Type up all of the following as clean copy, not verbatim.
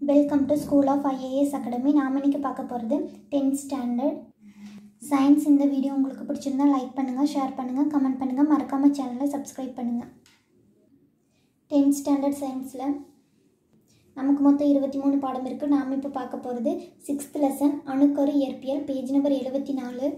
Welcome to school of IAS academy. நாம் இன்றைக்கி பார்க்க போகிறது 10th ஸ்டாண்டர்ட் சயின்ஸ். இந்த வீடியோ உங்களுக்கு பிடிச்சிருந்தால் லைக் பண்ணுங்கள், ஷேர் பண்ணுங்கள், கமெண்ட் பண்ணுங்கள், மறக்காமல் சேனலை சப்ஸ்கிரைப் பண்ணுங்கள். 10th ஸ்டாண்டர்ட் சயின்ஸில் நமக்கு மொத்தம் 23 பாடம் இருக்குது. நாம் இப்போ பார்க்க போகிறது 6th லெசன் அணுக்கரு இயற்பியல், பேஜ் நம்பர் 74.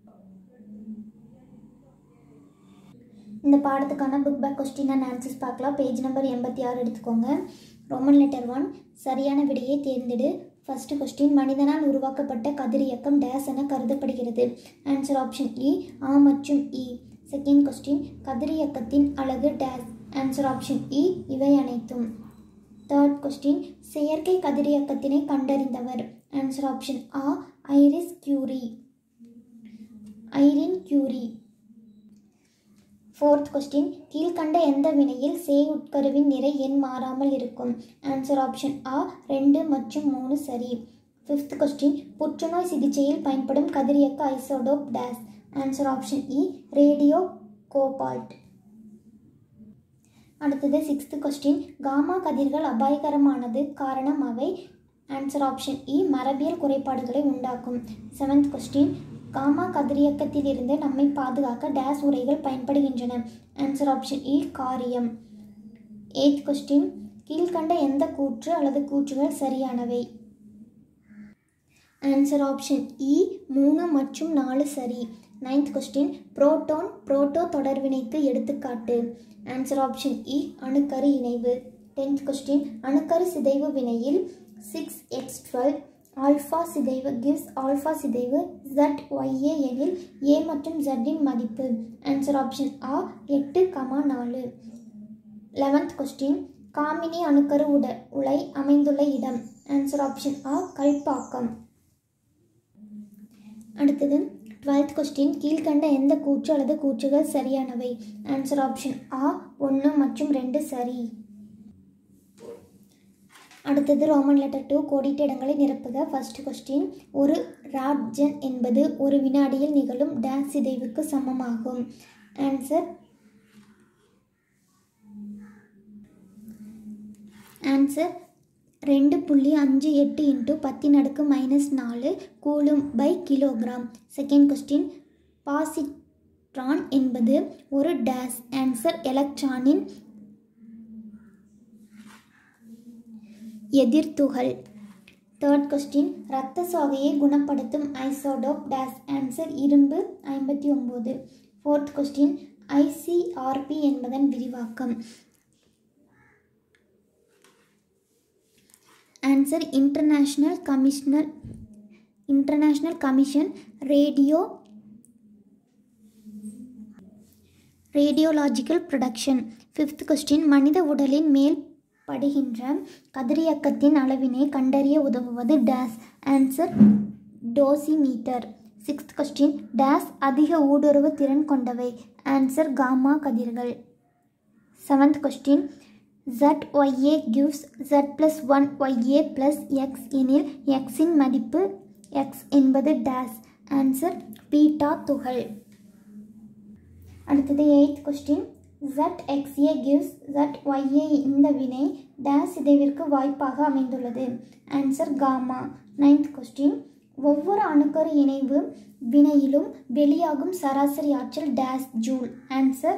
இந்த பாடத்துக்கான book back question and answers பார்க்கலாம். பேஜ் நம்பர் 86 எடுத்துக்கோங்க. ரோமன் லெட்டர் 1, சரியான விடையை தேர்ந்தெடு. ஃபர்ஸ்ட் கொஸ்டின், மனிதனால் உருவாக்கப்பட்ட கதிரியக்கம் டேஸ் என கருதப்படுகிறது. ஆன்சர் ஆப்ஷன் இ, ஆ மற்றும் இ. செகண்ட் கொஸ்டின், கதிரியக்கத்தின் அலகு டேஸ். ஆன்சர் ஆப்ஷன் இ, இவை அனைத்தும். தேர்ட் கொஸ்டின், செயற்கை கதிரியக்கத்தினை கண்டறிந்தவர். ஆன்சர் ஆப்ஷன் ஆ, ஐரின் கியூரி. ஃபோர்த் கொஸ்டின், கீழ்கண்ட எந்த வினையில் சே உட்கருவின் நிறை எண் மாறாமல் இருக்கும். ஆன்சர் ஆப்ஷன் ஆ, 2 மற்றும் 3 சரி. ஃபிஃப்த் கொஸ்டின், புற்றுநோய் சிகிச்சையில் பயன்படும் கதிரியக்க ஐசோடோப் டேஸ். ஆன்சர் ஆப்ஷன் இ, ரேடியோ கோபால்ட். அடுத்தது சிக்ஸ்த் கொஸ்டின், காமா கதிர்கள் அபாயகரமானது காரணம் அவை. ஆன்சர் ஆப்ஷன் இ, மரபியல் குறைபாடுகளை உண்டாக்கும். செவன்த் கொஸ்டின், காமா கதிரியக்கத்திலிருந்து நம்மை பாதுகாக்க டேஸ் உரைகள் பயன்படுகின்றன. ஆன்சர் ஆப்ஷன் இ, காரியம். எய்த் கொஸ்டின், கீழ்கண்ட எந்த கூற்று அல்லது கூற்றுகள் சரியானவை. ஆன்சர் ஆப்ஷன் இ, 3 மற்றும் 4 சரி. நைன்த் கொஸ்டின், புரோட்டான் புரோட்டோ தொடர்வினைக்கு எடுத்துக்காட்டு. ஆன்சர் ஆப்ஷன் இ, அணுக்கரு இணைவு. 10th கொஸ்டின், அணுக்கரு சிதைவு வினையில் 6x12 ஆல்ஃபா சிதைவு gives ஆல்ஃபா சிதைவு ZYA எனில் A மற்றும் Z இன் மதிப்பு. ஆன்சர் ஆப்ஷன் ஆ, 8,4. 11th கொஸ்டின், காமினி அணுக்கரு உலை அமைந்துள்ள இடம். ஆன்சர் ஆப்ஷன் ஆ, கல்பாக்கம். அடுத்தது 12th கொஸ்டின், கீழ்கண்ட எந்த கூற்று அல்லது கூற்றுகள் சரியானவை. ஆன்சர் ஆப்ஷன் ஆ, 1 மற்றும் 2 சரி. அடுத்தது ரோமன் லெட்டர் 2, கோடிட்ட இடங்களை நிரப்புக. ஃபர்ஸ்ட் கொஸ்டின், ஒரு ராட்ஜன் என்பது ஒரு வினாடியில் நிகழும் டேஸ் சிதைவுக்கு சமமாகும். Answer 2.58 × 10⁻⁻4 coulomb by kilogram. Second question, positron என்பது ஒரு டேஸ். ஆன்சர் எலக்ட்ரானின் எதிர்த்துகள். தேர்ட் கொஸ்டின், இரத்த சோகையை குணப்படுத்தும் ஐசோடோப் டேஸ். ஆன்சர் இரும்பு 59. ஃபோர்த் கொஸ்டின், ICRP என்பதன் விரிவாக்கம். Answer international commission radiological production. Fifth question, மனித உடலின் மேல் படுகின்ற கதிரியக்கத்தின் அளவினை கண்டறிய உதவுவது dash. Answer dosimeter. Sixth question, dash அதிக ஊடுருவு திறன் கொண்டவை. ஆன்சர் காமா கதிர்கள். Seventh question, ZYA gives Z + 1YA + X எனில் X இன் மதிப்பு X என்பது டேஸ். ஆன்சர் பீட்டா துகள். அடுத்தது eighth question, ZXA gives ZYA இந்த வினை டேஸ் சிதைவிற்கு வாய்ப்பாக அமைந்துள்ளது. Answer gamma. நைன்த் கொஸ்டின், ஒவ்வொரு அணுக்கரு இணைவு வினையிலும் வெளியாகும் சராசரி ஆற்றல் டேஸ் ஜூல். ஆன்சர்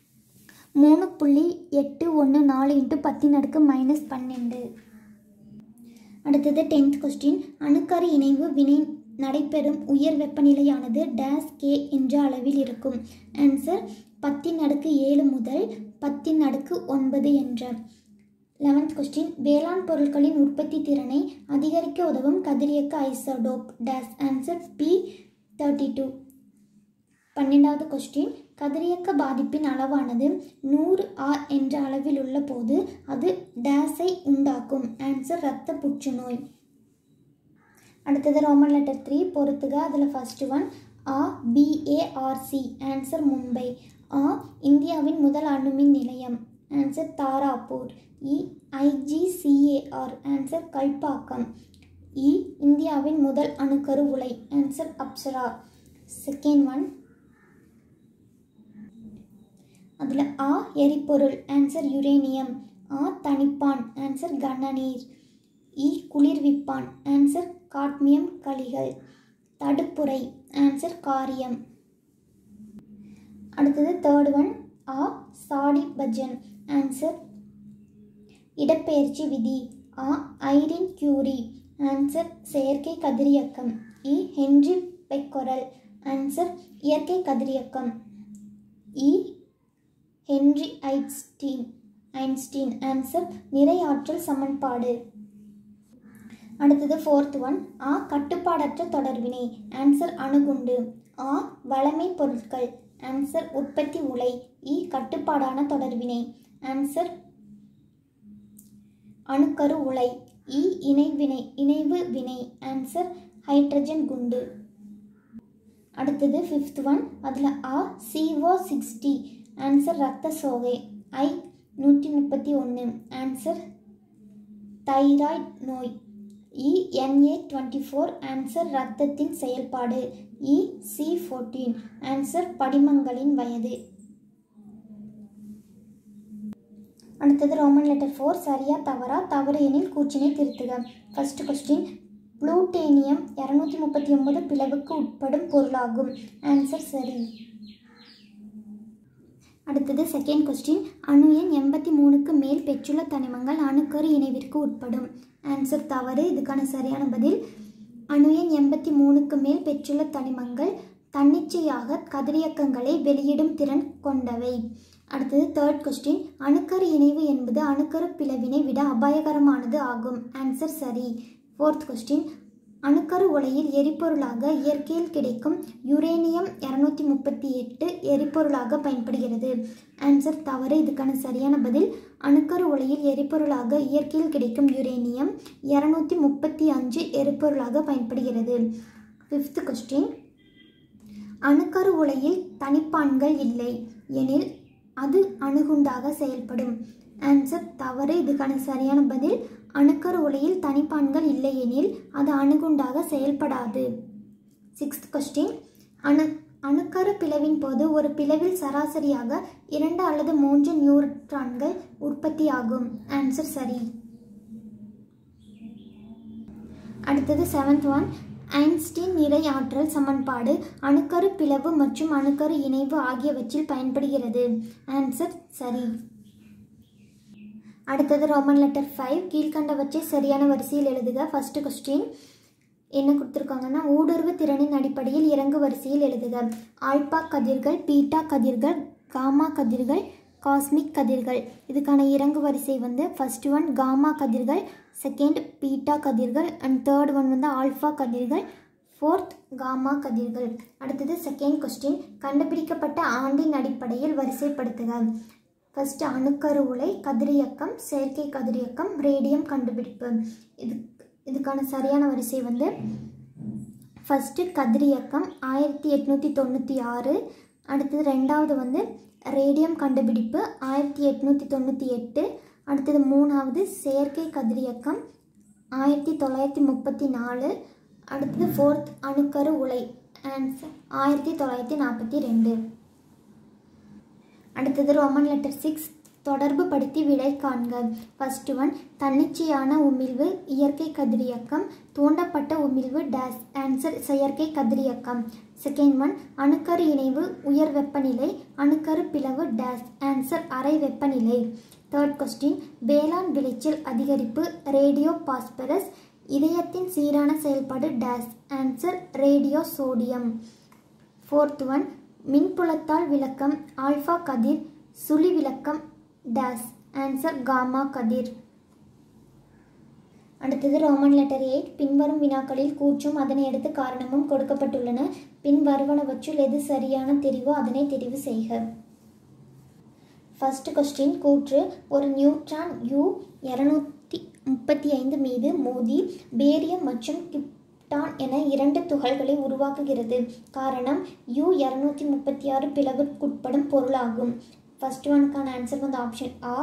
3.814 × 10⁻⁻12. அடுத்தது 10th கொஸ்டின், அணுக்கரு இணைவு வினை நடைபெறும் உயர் வெப்பநிலையானது டேஸ் K என்ற அளவில் இருக்கும். ஆன்சர் 10⁻7 முதல் 10⁻9 என்ற. 11th கொஸ்டின், வேளாண் பொருட்களின் உற்பத்தி திறனை அதிகரிக்க உதவும் கதிரியக்க ஐசோடோப் டேஸ். Answer P32. 12வது கொஸ்டின், கதிரியக்க பாதிப்பின் அளவானது 100 R என்ற அளவில் உள்ள போது அது டேஸை உண்டாக்கும். ஆன்சர் இரத்த புற்றுநோய். அடுத்தது ரோமன் லெட்டர் 3, பொறுத்துக. அதில் first one, ABARC. Answer Mumbai. இந்தியாவின் முதல் அணுமின் நிலையம். Answer Tarapur. IGCAR. Answer Kalpakkam. இந்தியாவின் முதல் அணுக்கரு உலை. ஆன்சர் அப்சரா. செகண்ட் ஒன், அதில் எரிபொருள். Answer uranium. தனிப்பான். ஆன்சர் கனநீர். இ குளிர்விப்பான். ஆன்சர் காட்மியம் கழிகள். தடுப்புரை. ஆன்சர் காரியம். அடுத்தது தேர்ட் ஒன். ஆ சாடி பஜன். ஆன்சர் இடப்பெயர்ச்சி விதி. ஆ ஐரின் கியூரி. ஆன்சர் செயற்கை கதிரியக்கம். இ ஹென்றி பெக்கொரல். ஆன்சர் இயற்கை கதிரியக்கம். இ ஹென்றி ஐன்ஸ்டீன். ஆன்சர் நிறை ஆற்றல் சமன்பாடு. அடுத்தது ஃபோர்த் ஒன். ஆ கட்டுப்பாடற்ற தொடர்வினை. ஆன்சர் அணுகுண்டு. ஆ வளமை பொருட்கள். ஆன்சர் உற்பத்தி உலை. இ கட்டுப்பாடான தொடர்வினை. ஆன்சர் அணுக்கரு உலை. இ இணைவு வினை. ஆன்சர் ஹைட்ரஜன் குண்டு. அடுத்தது ஃபிஃப்த் ஒன். அதில் ஆ CO60. ஆன்சர் இரத்த சோகை. ஐ 131. ஆன்சர் தைராய்டு நோய். இ Na24. ஆன்சர் இரத்தத்தின் செயல்பாடு. இ C14. ஆன்சர் படிமங்களின் வயது. அடுத்தது ரோமன் லெட்டர் 4. சரியா தவறா? தவறு எனில் கூற்றினை திருத்துக. First question. புளூட்டோனியம் 239 பிளவுக்கு உட்படும் பொருளாகும். ஆன்சர் சரி. அடுத்தது செகண்ட் கொஸ்டின். அணு எண் 83க்கு மேல் பெற்றுள்ள தனிமங்கள் அணுக்கரு இணைவிற்கு உட்படும். ஆன்சர் தவறு. இதுக்கான சரியான பதில் அணு எண் 83க்கு மேல் பெற்றுள்ள தனிமங்கள் தன்னிச்சையாக கதிரியக்கங்களை வெளியிடும் திறன் கொண்டவை. அடுத்தது தேர்ட் கொஸ்டின். அணுக்கரு இணைவு என்பது அணுக்கரு பிளவினை விட அபாயகரமானது ஆகும். ஆன்சர் சரி. Fourth question. அணுக்கரு உலையில் எரிபொருளாக இயற்கையில் கிடைக்கும் யுரேனியம் 238 எரிபொருளாக பயன்படுகிறது. ஆன்சர் தவறு. இதுக்கான சரியான பதில் அணுக்கரு உலையில் எரிபொருளாக இயற்கையில் கிடைக்கும் யுரேனியம் 235 எரிபொருளாக பயன்படுகிறது. Fifth question. அணுக்கரு உலையில் தனிப்பான்கள் இல்லை எனில் அது அணுகுண்டாக செயல்படும். ஆன்சர் தவறு. இதுக்கான சரியான பதில் அணுக்கரு உலையில் தனிப்பான்கள் இல்லை எனில் அது அணுகுண்டாக செயல்படாது. Sixth question. அணுக்கரு பிளவின் போது ஒரு பிளவில் சராசரியாக 2 அல்லது 3 நியூட்ரான்கள் உற்பத்தியாகும். ஆன்சர் சரி. அடுத்தது செவன்த் ஒன். ஐன்ஸ்டீன் நிறை ஆற்றல் சமன்பாடு அணுக்கரு பிளவு மற்றும் அணுக்கரு இணைவு ஆகியவற்றில் பயன்படுகிறது. ஆன்சர் சரி. அடுத்தது ரோமன் லெட்டர் 5. கீழ்கண்டவற்றை சரியான வரிசையில் எழுதுக. ஃபர்ஸ்ட் கொஸ்டின் என்ன கொடுத்துருக்காங்கன்னா ஊடுருவு திறனின் அடிப்படையில் இறங்கு வரிசையில் எழுதுக. ஆல்பா கதிர்கள், பீட்டா கதிர்கள், காமா கதிர்கள், காஸ்மிக் கதிர்கள். இதுக்கான இறங்கு வரிசை வந்து ஃபர்ஸ்ட் ஒன் காமா கதிர்கள், செகண்ட் பீட்டா கதிர்கள் அண்ட் தேர்ட் ஒன் வந்து ஆல்ஃபா கதிர்கள், ஃபோர்த் காமா கதிர்கள். அடுத்தது செகண்ட் கொஸ்டின். கண்டுபிடிக்கப்பட்ட ஆண்டின் அடிப்படையில் வரிசைப்படுத்துக. ஃபர்ஸ்ட் அணுக்கரு உலை, கதிரியக்கம், செயற்கை கதிரியக்கம், ரேடியம் கண்டுபிடிப்பு. இதுக்கான சரியான வரிசை வந்து ஃபஸ்ட்டு கதிரியக்கம் 1896. அடுத்தது ரெண்டாவது வந்து ரேடியம் கண்டுபிடிப்பு 1898. அடுத்தது மூணாவது செயற்கை கதிரியக்கம் 1934. அடுத்தது ஃபோர்த் அணுக்கரு உலை ஆன்சர் 1942. அடுத்தது ரோமன் லெட்டர் 6. தொடர்பு படுத்தி விடை காண்க. ஃபர்ஸ்ட் ஒன் தன்னிச்சையான உமிழ்வு இயற்கை கதிரியக்கம், தூண்டப்பட்ட உமிழ்வு டேஸ். ஆன்சர் செயற்கை கதிரியக்கம். செகண்ட் ஒன் அணுக்கரு இணைவு உயர் வெப்பநிலை, அணுக்கரு பிளவு டேஸ். ஆன்சர் அறை வெப்பநிலை. Third question. வேளாண் விளைச்சல் அதிகரிப்பு ரேடியோ பாஸ்பரஸ், இதயத்தின் சீரான செயல்பாடு dash. Answer radio sodium. Fourth one மின்புலத்தால் விளக்கம் ஆல்ஃபா கதிர், சுழி விளக்கம் டேஸ். ஆன்சர் காமா கதிர். அடுத்தது ரோமன் லெட்டர் 8. பின்வரும் வினாக்களில் கூற்றும் அதனை அடுத்து காரணமும் கொடுக்கப்பட்டுள்ளன. பின் வருவனவற்றுள் எது சரியான தெரிவோ அதனை தெரிவு செய்க. First question. கூற்று ஒரு நியூட்ரான் U235 மீது மோதி பேரியம் மற்றும் கிப்டான் என 2 துகள்களை உருவாக்குகிறது. காரணம் U236 பிளவுக்குட்படும் பொருளாகும். ஃபர்ஸ்ட் ஒனுக்கான ஆன்சர் வந்து ஆப்ஷன் ஆ.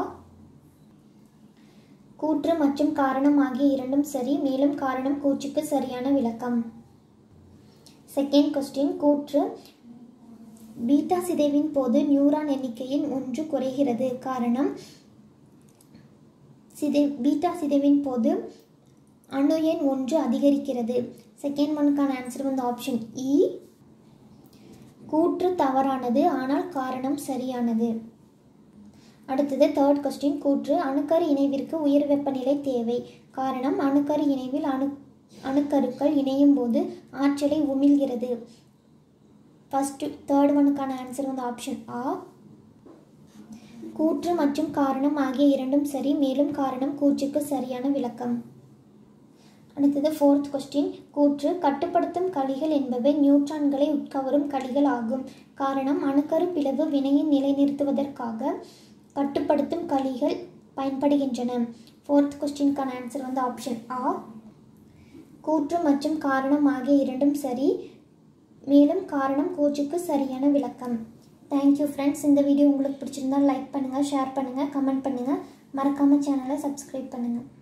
கூற்று மற்றும் காரணம் ஆகிய இரண்டும் சரி, மேலும் காரணம் கூற்றுக்கு சரியான விளக்கம். Second question. கூற்று பீட்டா சிதைவின் போது நியூரான் எண்ணிக்கையின் 1 குறைகிறது. காரணம் பீட்டா சிதைவின் போது அணு எண் 1 அதிகரிக்கிறது. செகண்ட் ஒனுக்கான ஆன்சர் வந்து ஆப்ஷன் இ. கூற்று தவறானது ஆனால் காரணம் சரியானது. அடுத்தது தேர்ட் கொஸ்டின். கூற்று அணுக்கரு இணைவிற்கு உயர் வெப்பநிலை தேவை. காரணம் அணுக்கரு இணைவில் அணுக்கருக்கள் இணையும் போது ஆற்றலை உமிழ்கிறது. தேர்ட் ஒனுக்கான ஆன்சர் வந்து ஆப்ஷன் ஆ. கூற்று மற்றும் காரணம் ஆகிய இரண்டும் சரி, மேலும் காரணம் கூற்றுக்கு சரியான விளக்கம். அடுத்தது ஃபோர்த் கொஸ்டின். கூற்று கட்டுப்படுத்தும் களிகள் என்பவை நியூட்ரான்களை உட்கவரும் களிகள் ஆகும். காரணம் அணுக்கரு பிளவு வினையை நிலைநிறுத்துவதற்காக கட்டுப்படுத்தும் களிகள் பயன்படுகின்றன. ஃபோர்த் கொஸ்டினுக்கான ஆன்சர் வந்து ஆப்ஷன் ஆ. கூற்று மற்றும் காரணம் ஆகிய இரண்டும் சரி, மேலும் காரணம் கூற்றுக்கு சரியான விளக்கம். Thank you friends. இந்த வீடியோ உங்களுக்கு பிடிச்சிருந்தால் லைக் பண்ணுங்கள், ஷேர் பண்ணுங்கள், கமெண்ட் பண்ணுங்கள். மறக்காமல் சேனலை சப்ஸ்கிரைப் பண்ணுங்கள்.